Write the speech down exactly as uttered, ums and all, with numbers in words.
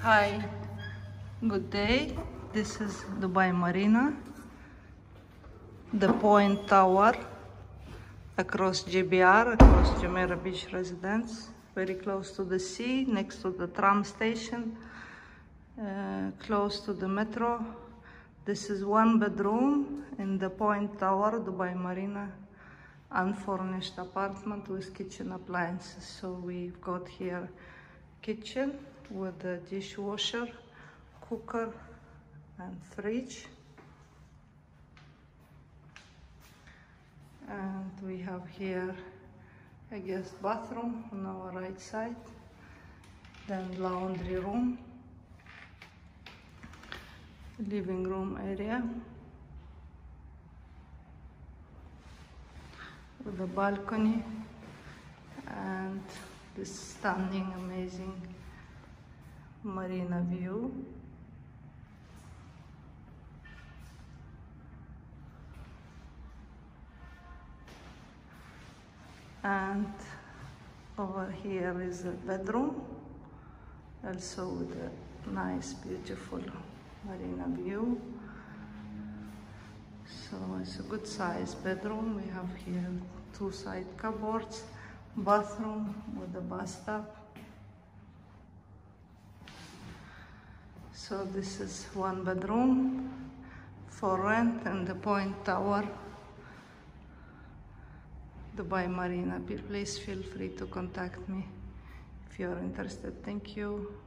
Hi, good day. This is Dubai Marina, the Point Tower across G B R, across Jumeirah Beach Residence, very close to the sea, next to the tram station, uh, close to the metro. This is one bedroom in the Point Tower, Dubai Marina, unfurnished apartment with kitchen appliances. So we've got here kitchen with a dishwasher, cooker and fridge, and we have here a guest bathroom on our right side, then laundry room, living room area with a balcony and this stunning, amazing marina view. And over here is a bedroom, also with a nice, beautiful marina view. So it's a good size bedroom. We have here two side cupboards, bathroom with a bathtub. So this is one bedroom for rent in the Point Tower, Dubai Marina. Please feel free to contact me if you are interested. Thank you.